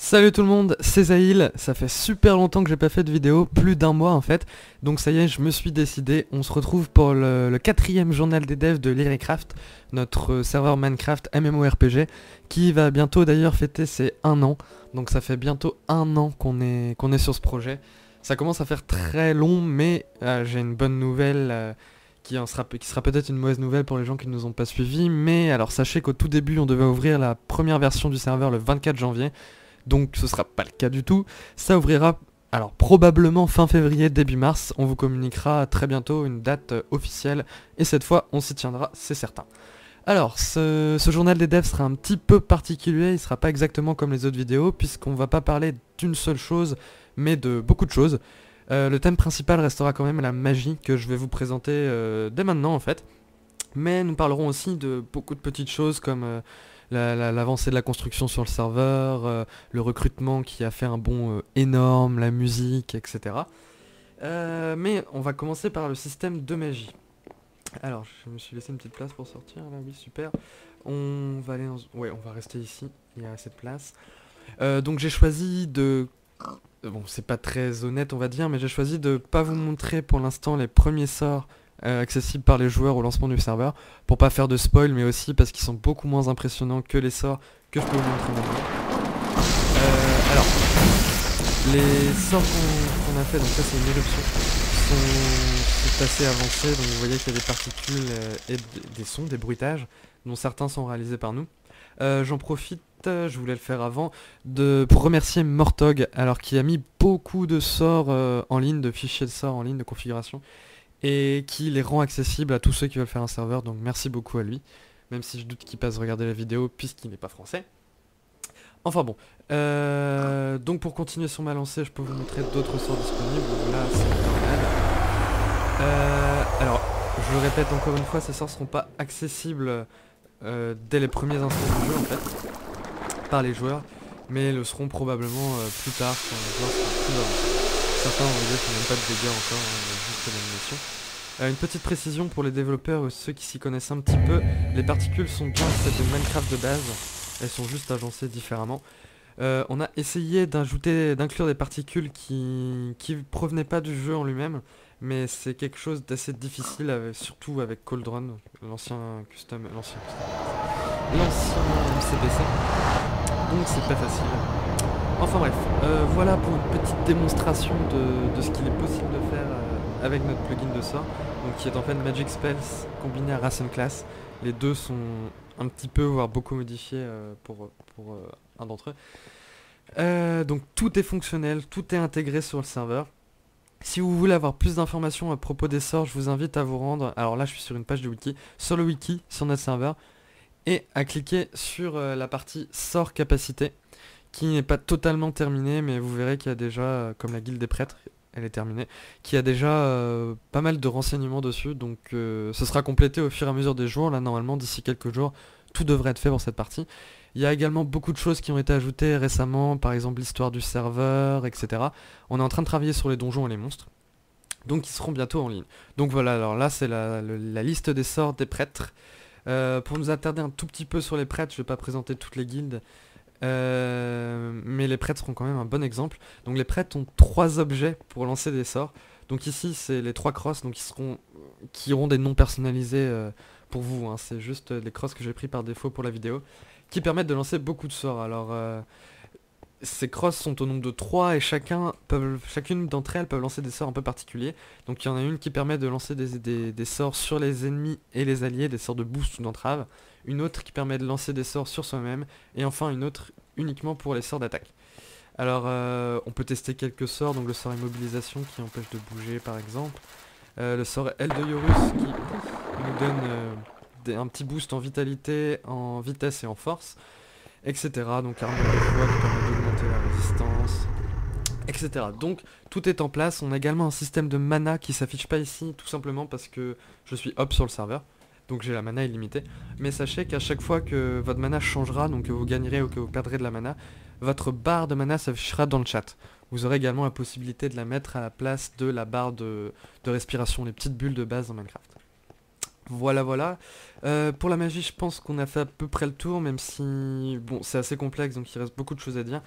Salut tout le monde, c'est Zahil, ça fait super longtemps que j'ai pas fait de vidéo, plus d'un mois en fait, donc ça y est, je me suis décidé, on se retrouve pour le quatrième journal des devs de Lyrecraft, notre serveur Minecraft MMORPG, qui va bientôt d'ailleurs fêter ses 1 an, donc ça fait bientôt 1 an qu'on est sur ce projet. Ça commence à faire très long, mais j'ai une bonne nouvelle qui sera peut-être une mauvaise nouvelle pour les gens qui ne nous ont pas suivis, mais alors sachez qu'au tout début on devait ouvrir la première version du serveur le 24 janvier, donc ce sera pas le cas du tout. Ça ouvrira alors probablement fin février, début mars. On vous communiquera très bientôt une date officielle et cette fois on s'y tiendra, c'est certain. Alors ce journal des devs sera un petit peu particulier, il sera pas exactement comme les autres vidéos puisqu'on va pas parler d'une seule chose mais de beaucoup de choses. Le thème principal restera quand même la magie que je vais vous présenter dès maintenant en fait. Mais nous parlerons aussi de beaucoup de petites choses comme l'avancée de la construction sur le serveur, le recrutement qui a fait un bond énorme, la musique, etc. Mais on va commencer par le système de magie. Alors, je me suis laissé une petite place pour sortir, là, oui, super. On va aller dans... Ouais, on va rester ici, il y a assez de place. Donc j'ai choisi de... Bon, c'est pas très honnête, on va dire, mais j'ai choisi de pas vous montrer pour l'instant les premiers sorts accessibles par les joueurs au lancement du serveur, pour pas faire de spoil, mais aussi parce qu'ils sont beaucoup moins impressionnants que les sorts que je peux vous montrer maintenant. Alors, les sorts qu'on a fait, donc ça c'est une éruption, sont assez avancés, donc vous voyez qu'il y a des particules et des sons, des bruitages, dont certains sont réalisés par nous. J'en profite, je voulais le faire avant, pour remercier Mortog, alors qui a mis beaucoup de sorts en ligne, de fichiers de sorts en ligne, de configuration, et qui les rend accessibles à tous ceux qui veulent faire un serveur, donc merci beaucoup à lui, même si je doute qu'il passe regarder la vidéo puisqu'il n'est pas français. Enfin bon, donc pour continuer sur ma lancée, je peux vous montrer d'autres sorts disponibles, là c'est le tornade. Alors, je le répète encore une fois, ces sorts seront pas accessibles dès les premiers instants du jeu en fait, par les joueurs, mais le seront probablement plus tard quand les joueurs seront plus avancés. Certains vont dire qu'il n'y a même pas de dégâts encore, hein, juste l'animation. Une petite précision pour les développeurs ou ceux qui s'y connaissent un petit peu, les particules sont bien celles de Minecraft de base, elles sont juste agencées différemment. On a essayé d'inclure des particules qui provenaient pas du jeu en lui-même, mais c'est quelque chose d'assez difficile, surtout avec Cauldron, l'ancien MCPC, donc c'est pas facile. Enfin bref, voilà pour une petite démonstration de ce qu'il est possible de faire avec notre plugin de sort, donc qui est en fait Magic Spells combiné à Ration Class. Les deux sont un petit peu, voire beaucoup modifiés pour un d'entre eux. Donc tout est fonctionnel, tout est intégré sur le serveur. Si vous voulez avoir plus d'informations à propos des sorts, je vous invite à vous rendre, alors là je suis sur une page du wiki, sur le wiki, sur notre serveur, et à cliquer sur la partie sort capacité, qui n'est pas totalement terminée, mais vous verrez qu'il y a déjà, comme la guilde des prêtres, elle est terminée, qu'il y a déjà pas mal de renseignements dessus, donc ce sera complété au fur et à mesure des jours. Là normalement d'ici quelques jours tout devrait être fait pour cette partie. Il y a également beaucoup de choses qui ont été ajoutées récemment, par exemple l'histoire du serveur, etc. On est en train de travailler sur les donjons et les monstres, donc ils seront bientôt en ligne. Donc voilà, alors là c'est la liste des sorts des prêtres. Pour nous attarder un tout petit peu sur les prêtres, je ne vais pas présenter toutes les guildes, mais les prêtres seront quand même un bon exemple. Donc les prêtres ont 3 objets pour lancer des sorts. Donc ici c'est les 3 crosses, donc qui auront des noms personnalisés pour vous, hein. C'est juste les crosses que j'ai pris par défaut pour la vidéo, qui permettent de lancer beaucoup de sorts. Alors ces crosses sont au nombre de 3 et chacune d'entre elles peuvent lancer des sorts un peu particuliers. Donc il y en a une qui permet de lancer des sorts sur les ennemis et les alliés, des sorts de boost ou d'entrave. Une autre qui permet de lancer des sorts sur soi-même. Et enfin une autre uniquement pour les sorts d'attaque. Alors on peut tester quelques sorts, donc le sort immobilisation qui empêche de bouger par exemple. Le sort Aile de Yorus qui nous donne un petit boost en vitalité, en vitesse et en force, etc. Donc armure de foi qui permet d'augmenter la résistance, etc. Donc tout est en place. On a également un système de mana qui s'affiche pas ici, tout simplement parce que je suis hop sur le serveur, donc j'ai la mana illimitée. Mais sachez qu'à chaque fois que votre mana changera, donc que vous gagnerez ou que vous perdrez de la mana, votre barre de mana s'affichera dans le chat. Vous aurez également la possibilité de la mettre à la place de la barre de respiration, les petites bulles de base dans Minecraft. Voilà, voilà. Pour la magie, je pense qu'on a fait à peu près le tour, même si bon, c'est assez complexe, donc il reste beaucoup de choses à dire.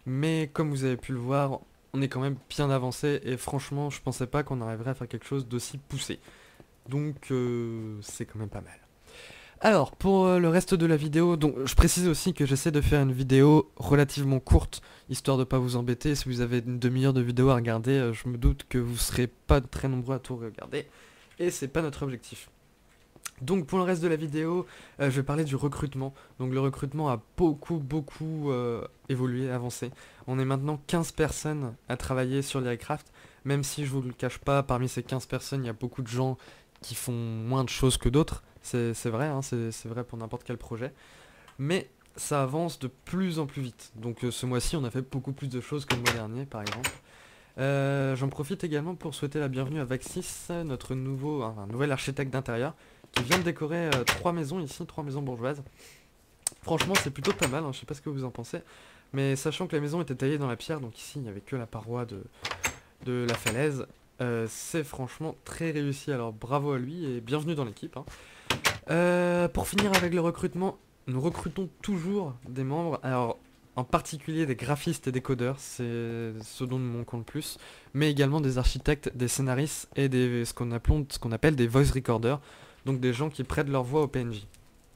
Mais comme vous avez pu le voir, on est quand même bien avancé et franchement je pensais pas qu'on arriverait à faire quelque chose d'aussi poussé. Donc c'est quand même pas mal. Alors pour le reste de la vidéo, donc je précise aussi que j'essaie de faire une vidéo relativement courte, histoire de pas vous embêter. Si vous avez une demi-heure de vidéo à regarder, je me doute que vous serez pas très nombreux à tout regarder. Et c'est pas notre objectif. Donc pour le reste de la vidéo, je vais parler du recrutement. Donc le recrutement a beaucoup évolué, avancé. On est maintenant 15 personnes à travailler sur l'Aircraft, même si je vous le cache pas, parmi ces 15 personnes, il y a beaucoup de gens qui font moins de choses que d'autres. C'est vrai, hein, c'est vrai pour n'importe quel projet. Mais ça avance de plus en plus vite. Donc ce mois-ci, on a fait beaucoup plus de choses que le mois dernier, par exemple. J'en profite également pour souhaiter la bienvenue à Vaxis, notre nouvel architecte d'intérieur, qui vient de décorer 3 maisons ici, 3 maisons bourgeoises. Franchement c'est plutôt pas mal, hein, je sais pas ce que vous en pensez, mais sachant que la maison était taillée dans la pierre, donc ici il n'y avait que la paroi de la falaise, c'est franchement très réussi, alors bravo à lui et bienvenue dans l'équipe. Hein. Pour finir avec le recrutement, nous recrutons toujours des membres, alors en particulier des graphistes et des codeurs, c'est ce dont nous manquons le plus, mais également des architectes, des scénaristes et ce qu'on appelle des voice recorders, donc des gens qui prêtent leur voix au PNJ.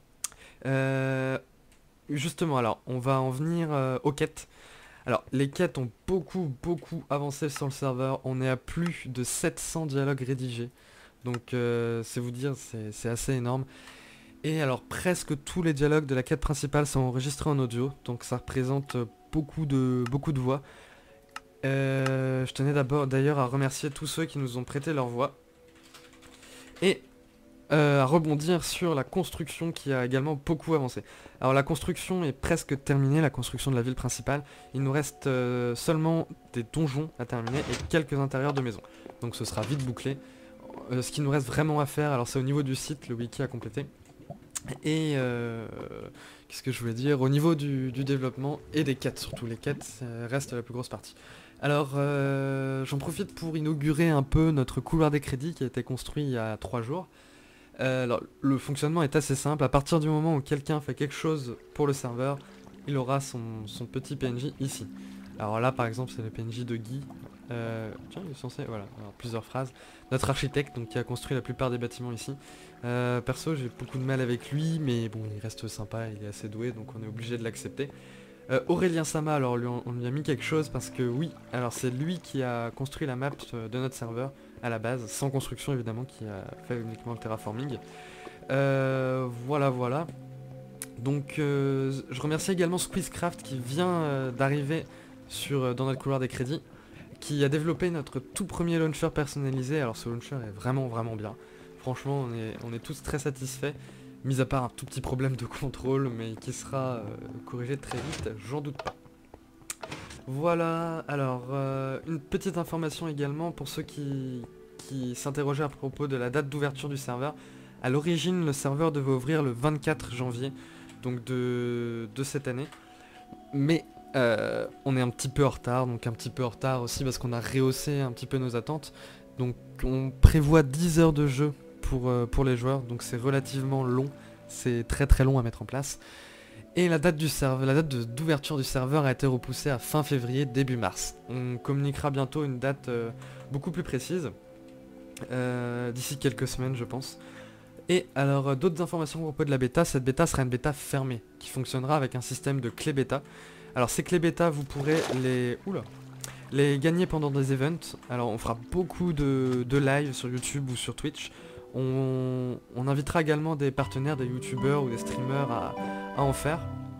Justement, alors, on va en venir aux quêtes. Alors, les quêtes ont beaucoup avancé sur le serveur, on est à plus de 700 dialogues rédigés, donc c'est vous dire, c'est assez énorme. Et alors presque tous les dialogues de la quête principale sont enregistrés en audio, donc ça représente beaucoup de voix. Je tenais d'ailleurs à remercier tous ceux qui nous ont prêté leur voix. Et à rebondir sur la construction qui a également beaucoup avancé. Alors la construction est presque terminée, la construction de la ville principale. Il nous reste seulement des donjons à terminer et quelques intérieurs de maisons. Donc ce sera vite bouclé. Ce qui nous reste vraiment à faire, alors c'est au niveau du site, le wiki à compléter. Et qu'est-ce que je voulais dire, au niveau du développement et des quêtes, surtout les quêtes, ça reste la plus grosse partie. Alors j'en profite pour inaugurer un peu notre couloir des crédits qui a été construit il y a 3 jours. Alors le fonctionnement est assez simple, à partir du moment où quelqu'un fait quelque chose pour le serveur, il aura son petit PNJ ici. Alors là par exemple c'est le PNJ de Guy. Tiens il est censé, voilà, alors, plusieurs phrases. Notre architecte donc, qui a construit la plupart des bâtiments ici. Perso j'ai beaucoup de mal avec lui mais bon il reste sympa, il est assez doué donc on est obligé de l'accepter. Aurélien Sama, alors on lui a mis quelque chose parce que oui, alors c'est lui qui a construit la map de notre serveur à la base, sans construction évidemment, qui a fait uniquement le terraforming. Voilà. Donc je remercie également Squeezecraft qui vient d'arriver dans notre couloir des crédits, qui a développé notre tout premier launcher personnalisé. Alors ce launcher est vraiment bien. Franchement on est tous très satisfaits, mis à part un tout petit problème de contrôle, mais qui sera corrigé très vite, j'en doute pas. Voilà, alors une petite information également pour ceux qui s'interrogeaient à propos de la date d'ouverture du serveur. À l'origine, le serveur devait ouvrir le 24 janvier, donc de cette année. Mais on est un petit peu en retard, donc un petit peu en retard aussi parce qu'on a rehaussé un petit peu nos attentes. Donc on prévoit 10 heures de jeu pour les joueurs, donc c'est relativement long, c'est très long à mettre en place. Et la date d'ouverture du serveur a été repoussée à fin février, début mars. On communiquera bientôt une date beaucoup plus précise, d'ici quelques semaines je pense. Et alors d'autres informations à propos de la bêta, cette bêta sera une bêta fermée, qui fonctionnera avec un système de clés bêta. Alors ces clés bêta, vous pourrez les gagner pendant des events. Alors on fera beaucoup de live sur YouTube ou sur Twitch. On invitera également des partenaires, des youtubeurs ou des streamers à en faire.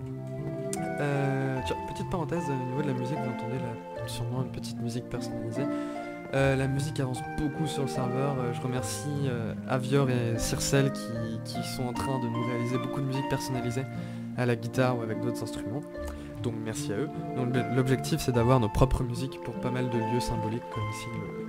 Tiens, petite parenthèse, au niveau de la musique, vous entendez là, sûrement une petite musique personnalisée. La musique avance beaucoup sur le serveur, je remercie Avior et Circel qui sont en train de nous réaliser beaucoup de musique personnalisée à la guitare ou avec d'autres instruments. Donc merci à eux. Donc l'objectif c'est d'avoir nos propres musiques pour pas mal de lieux symboliques comme ici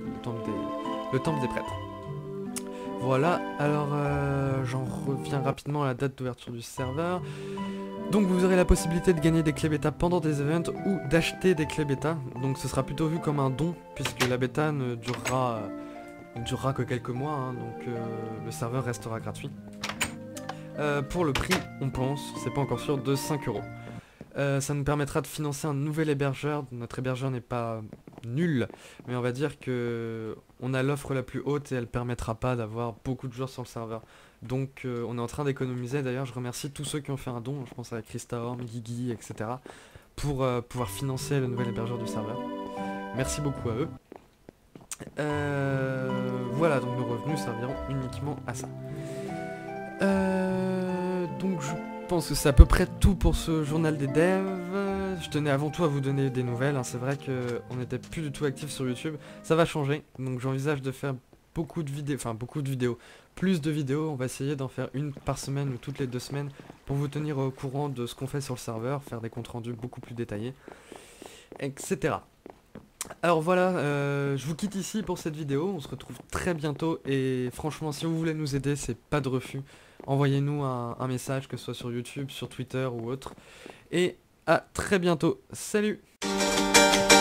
le temple des prêtres. Voilà, alors j'en reviens rapidement à la date d'ouverture du serveur. Donc vous aurez la possibilité de gagner des clés bêta pendant des events ou d'acheter des clés bêta. Donc ce sera plutôt vu comme un don puisque la bêta ne durera que quelques mois, hein, donc le serveur restera gratuit. Pour le prix, on pense, c'est pas encore sûr, de 5 €. Ça nous permettra de financer un nouvel hébergeur. Notre hébergeur n'est pas nul, mais on va dire que on a l'offre la plus haute et elle permettra pas d'avoir beaucoup de joueurs sur le serveur. Donc on est en train d'économiser. D'ailleurs, je remercie tous ceux qui ont fait un don, je pense à Christa Horn, Guigui, etc. pour pouvoir financer le nouvel hébergeur du serveur. Merci beaucoup à eux. Voilà, donc nos revenus serviront uniquement à ça. Donc je pense que c'est à peu près tout pour ce journal des devs. Je tenais avant tout à vous donner des nouvelles, hein. C'est vrai qu'on n'était plus du tout actif sur YouTube. Ça va changer, donc j'envisage de faire beaucoup de vidéos, plus de vidéos. On va essayer d'en faire une par semaine ou toutes les 2 semaines pour vous tenir au courant de ce qu'on fait sur le serveur, faire des comptes rendus beaucoup plus détaillés, etc. Alors voilà, je vous quitte ici pour cette vidéo, on se retrouve très bientôt et franchement si vous voulez nous aider, c'est pas de refus. Envoyez-nous un message, que ce soit sur YouTube, sur Twitter ou autre. Et à très bientôt, salut!